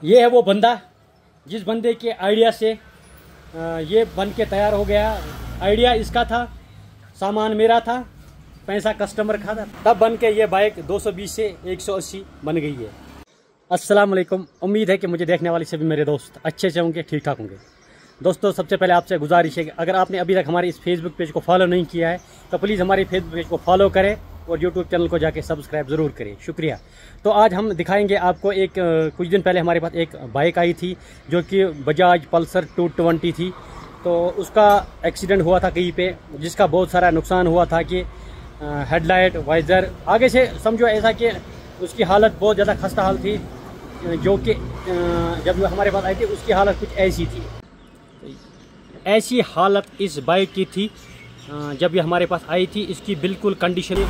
ये है वो बंदा जिस बंदे के आइडिया से ये बन के तैयार हो गया। आइडिया इसका था, सामान मेरा था, पैसा कस्टमर का था, तब बन के ये बाइक 220 से 180 बन गई है। अस्सलाम वालेकुम। उम्मीद है कि मुझे देखने वाले सभी मेरे दोस्त अच्छे से होंगे, ठीक ठाक होंगे। दोस्तों, सबसे पहले आपसे गुजारिश है कि अगर आपने अभी तक हमारे इस फेसबुक पेज को फॉलो नहीं किया है तो प्लीज़ हमारे फेसबुक पेज को फॉलो करें और यूट्यूब चैनल को जाके सब्सक्राइब ज़रूर करें, शुक्रिया। तो आज हम दिखाएंगे आपको एक कुछ दिन पहले हमारे पास एक बाइक आई थी जो कि बजाज पल्सर 220 थी। तो उसका एक्सीडेंट हुआ था कहीं पे, जिसका बहुत सारा नुकसान हुआ था कि हेडलाइट, वाइज़र, आगे से समझो ऐसा कि उसकी हालत बहुत ज़्यादा खस्ता हाल थी। जो कि जब हमारे पास आई थी उसकी हालत कुछ ऐसी थी। ऐसी हालत इस बाइक की थी जब ये हमारे पास आई थी। इसकी बिल्कुल कंडीशन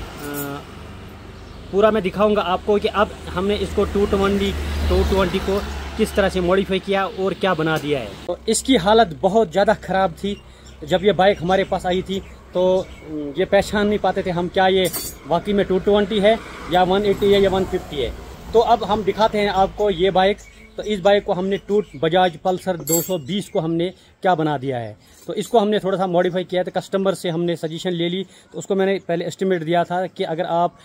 पूरा मैं दिखाऊंगा आपको कि अब हमने इसको 220 को किस तरह से मॉडिफाई किया और क्या बना दिया है। तो इसकी हालत बहुत ज़्यादा ख़राब थी। जब ये बाइक हमारे पास आई थी तो ये पहचान नहीं पाते थे हम क्या ये वाकई में 220 है या 180 है या 150 है। तो अब हम दिखाते हैं आपको ये बाइक। तो इस बाइक को हमने बजाज पल्सर 220 को हमने क्या बना दिया है। तो इसको हमने थोड़ा सा मॉडिफाई किया था, कस्टमर से हमने सजेशन ले ली। तो उसको मैंने पहले एस्टिमेट दिया था कि अगर आप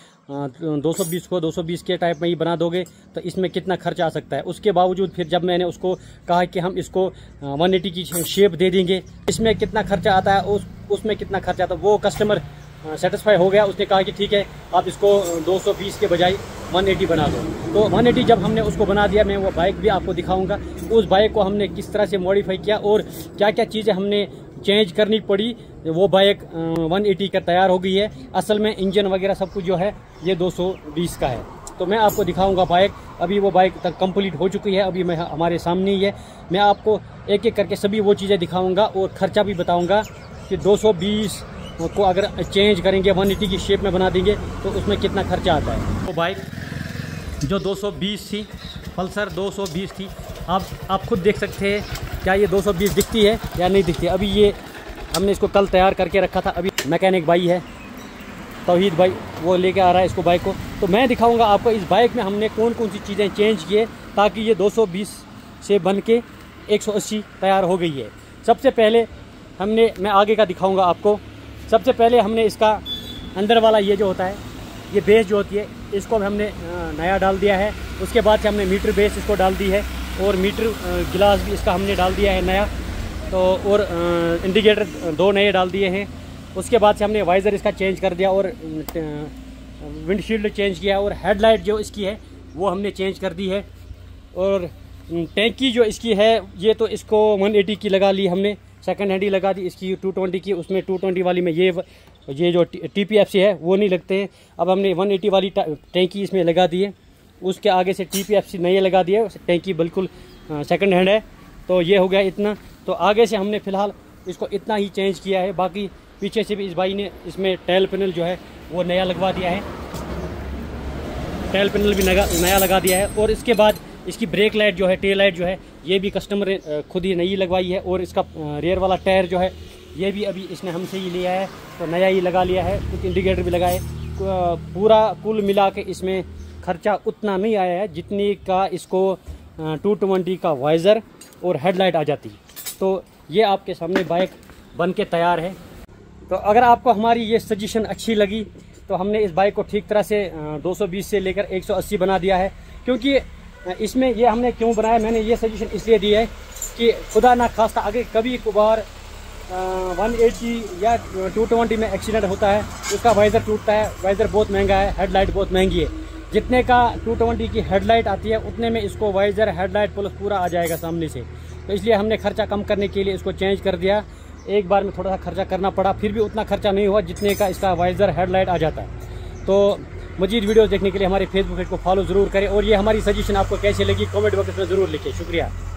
220 को 220 के टाइप में ही बना दोगे तो इसमें कितना खर्चा आ सकता है। उसके बावजूद फिर जब मैंने उसको कहा कि हम इसको 180 की शेप दे देंगे, इसमें कितना खर्चा आता है, उसमें कितना खर्चा आता है, वो कस्टमर सेटिस्फाई हो गया। उसने कहा कि ठीक है, आप इसको 220 के बजाय 180 बना दो। तो 180 जब हमने उसको बना दिया, मैं वो बाइक भी आपको दिखाऊंगा उस बाइक को हमने किस तरह से मॉडिफाई किया और क्या क्या चीज़ें हमने चेंज करनी पड़ी। वो बाइक 180 का तैयार हो गई है। असल में इंजन वगैरह सब कुछ जो है ये 220 का है। तो मैं आपको दिखाऊंगा बाइक। अभी वो बाइक तक कंप्लीट हो चुकी है, अभी मैं हमारे सामने ही है। मैं आपको एक एक करके सभी वो चीज़ें दिखाऊंगा और ख़र्चा भी बताऊँगा कि 220 को अगर चेंज करेंगे 180 की शेप में बना देंगे तो उसमें कितना खर्चा आता है। वो बाइक जो 220 थी, पल्सर 220 थी, आप खुद देख सकते हैं क्या ये 220 दिखती है या नहीं दिखती। अभी ये हमने इसको कल तैयार करके रखा था। अभी मैकेनिक भाई है तौहीद भाई, वो लेके आ रहा है इसको बाइक को। तो मैं दिखाऊंगा आपको इस बाइक में हमने कौन कौन सी चीज़ें चेंज किए ताकि ये 220 से बन के 180 तैयार हो गई है। सबसे पहले मैं आगे का दिखाऊँगा आपको। सबसे पहले हमने इसका अंदर वाला ये जो होता है, ये बेस जो होती है, इसको हमने नया डाल दिया है। उसके बाद से हमने मीटर बेस इसको डाल दी है और मीटर गिलास भी इसका हमने डाल दिया है नया। तो और इंडिकेटर 2 नए डाल दिए हैं। उसके बाद से हमने वाइज़र इसका चेंज कर दिया और विंडशील्ड चेंज किया और हेडलाइट जो इसकी है वो हमने चेंज कर दी है। और टैंकी जो इसकी है ये तो इसको 180 की लगा ली हमने, सेकंड हैंड ही लगा दी इसकी 220 की। उसमें 220 वाली में ये जो TPFC है वो नहीं लगते हैं। अब हमने 180 वाली टैंकी इसमें लगा दी है। उसके आगे से TPFC नहीं लगा दिया, टैंकी बिल्कुल सेकंड हैंड है। तो ये हो गया इतना। तो आगे से हमने फ़िलहाल इसको इतना ही चेंज किया है। बाकी पीछे से भी इस भाई ने इसमें टेल पैनल जो है वो नया लगवा दिया है, टेल पैनल भी नया लगा दिया है। और इसके बाद इसकी ब्रेक लाइट जो है, टेल लाइट जो है, ये भी कस्टमर ने खुद ही नई लगवाई है। और इसका रेयर वाला टायर जो है ये भी अभी इसने हमसे ही लिया है, तो नया ही लगा लिया है। कुछ इंडिकेटर भी लगाए। पूरा कुल मिला के इसमें खर्चा उतना नहीं आया है जितनी का इसको 220 का वाइज़र और हेडलाइट आ जाती। तो ये आपके सामने बाइक बन के तैयार है। तो अगर आपको हमारी ये सजेशन अच्छी लगी तो हमने इस बाइक को ठीक तरह से 220 से लेकर 180 बना दिया है। क्योंकि इसमें ये हमने क्यों बनाया, मैंने ये सजेशन इसलिए दी है कि खुदा ना खास्ता अगर कभी कभार 180 या 220 में एक्सीडेंट होता है, उसका वाइज़र टूटता है। वाइज़र बहुत महंगा है, हेडलाइट बहुत महंगी है। जितने का 220 की हेडलाइट आती है उतने में इसको वाइज़र, हेडलाइट प्लस पूरा आ जाएगा सामने से। तो इसलिए हमने खर्चा कम करने के लिए इसको चेंज कर दिया। एक बार में थोड़ा सा खर्चा करना पड़ा, फिर भी उतना खर्चा नहीं हुआ जितने का इसका वाइज़र, हेडलाइट आ जाता है। तो मज़ीद वीडियोस देखने के लिए हमारे फेसबुक पेज को फॉलो ज़रूर करें और ये हमारी सजेशन आपको कैसी लगी कमेंट बॉक्स में ज़रूर लिखें, शुक्रिया।